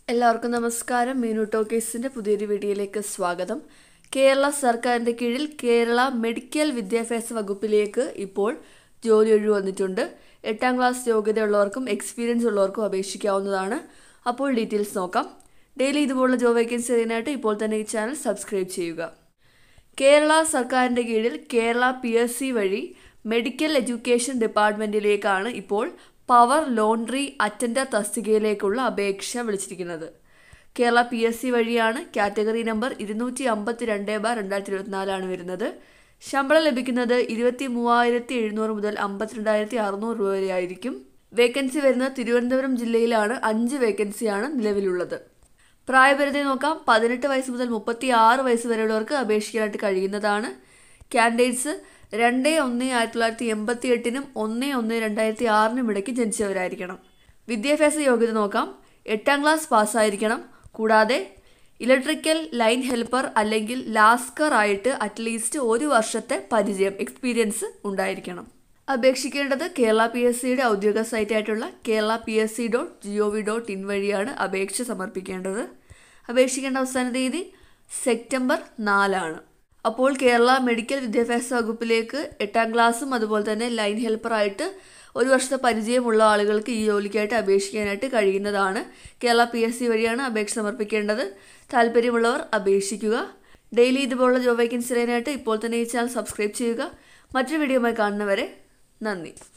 എല്ലാവർക്കും നമസ്കാരം. മീനു ടോക്കീസിൻ്റെ പുതിയൊരു വീഡിയോയിലേക്ക് സ്വാഗതം. കേരള സർക്കാരിൻ്റെ കീഴിൽ കേരള മെഡിക്കൽ വിദ്യാഭ്യാസ വകുപ്പിലേക്ക് ഇപ്പോൾ ജോലി ഒഴിവ് വന്നിട്ടുണ്ട്. 8ാം ക്ലാസ് യോഗ്യതയുള്ളവർക്കും എക്സ്പീരിയൻസ് ഉള്ളവർക്കും അപേക്ഷിക്കാവുന്നതാണ്. അപ്പോൾ ഡീറ്റെയിൽസ് നോക്കാം. ഡെയിലി ഇതുപോലുള്ള ജോബ് വേക്കൻസി അറിയാനായിട്ട് ഇപ്പോൾ തന്നെ ഈ ചാനൽ സബ്സ്ക്രൈബ് ചെയ്യുക. കേരള സർക്കാരിൻ്റെ കീഴിൽ കേരള PSC വഴി മെഡിക്കൽ എഡ്യൂക്കേഷൻ ഡിപ്പാർട്ട്മെൻറ്റിലേക്കാണ് ഇപ്പോൾ പവർ ലോണ്ടറി അറ്റൻഡർ തസ്തികയിലേക്കുള്ള അപേക്ഷ വിളിച്ചിരിക്കുന്നത്. കേരള PSC വഴിയാണ്. കാറ്റഗറി നമ്പർ 252/2024 വരുന്നത്. ശമ്പളം ലഭിക്കുന്നത് 23,700 മുതൽ 52,600 രൂപ വരെ ആയിരിക്കും. വേക്കൻസി വരുന്നത് തിരുവനന്തപുരം ജില്ലയിലാണ്. 5 വേക്കൻസിയാണ് നിലവിലുള്ളത്. പ്രായപരിധി നോക്കാം. 18 വയസ്സ് മുതൽ 36 വയസ്സ് വരെയുള്ളവർക്ക് അപേക്ഷിക്കാനായിട്ട് കഴിയുന്നതാണ്. കാൻഡിഡേറ്റ്സ് 2/1/1988 1/1/2006 ഇടയ്ക്ക് ജനിച്ചവരായിരിക്കണം. വിദ്യാഭ്യാസ യോഗ്യത നോക്കാം. 8ാം ക്ലാസ് പാസ്സായിരിക്കണം. കൂടാതെ ഇലക്ട്രിക്കൽ ലൈൻ ഹെൽപ്പർ അല്ലെങ്കിൽ ലാസ്കർ ആയിട്ട് അറ്റ്ലീസ്റ്റ് 1 വർഷത്തെ പരിചയം എക്സ്പീരിയൻസ് ഉണ്ടായിരിക്കണം. അപേക്ഷിക്കേണ്ടത് കേരള PSCയുടെ ഔദ്യോഗിക സൈറ്റായിട്ടുള്ള kerala.psc.gov.in വഴിയാണ് അപേക്ഷ സമർപ്പിക്കേണ്ടത്. അപേക്ഷിക്കേണ്ട അവസാന തീയതി സെപ്റ്റംബർ 4 അപ്പോൾ കേരള മെഡിക്കൽ വിദ്യാഭ്യാസ വകുപ്പിലേക്ക് 8ാം ക്ലാസ്സും അതുപോലെ തന്നെ ലൈൻ ഹെൽപ്പറായിട്ട് 1 വർഷത്തെ പരിചയമുള്ള ആളുകൾക്ക് ഈ ജോലിക്കായിട്ട് അപേക്ഷിക്കാനായിട്ട് കഴിയുന്നതാണ്. കേരള PSC വഴിയാണ് അപേക്ഷ സമർപ്പിക്കേണ്ടത്. താല്പര്യമുള്ളവർ അപേക്ഷിക്കുക. ഡെയിലി ഇതുപോലുള്ള ജോബ് വേക്കൻസി അറിയാനായിട്ട് ഇപ്പോൾ തന്നെ ഈ ചാനൽ സബ്സ്ക്രൈബ് ചെയ്യുക. മറ്റൊരു വീഡിയോയുമായി കാണുന്നവരെ നന്ദി.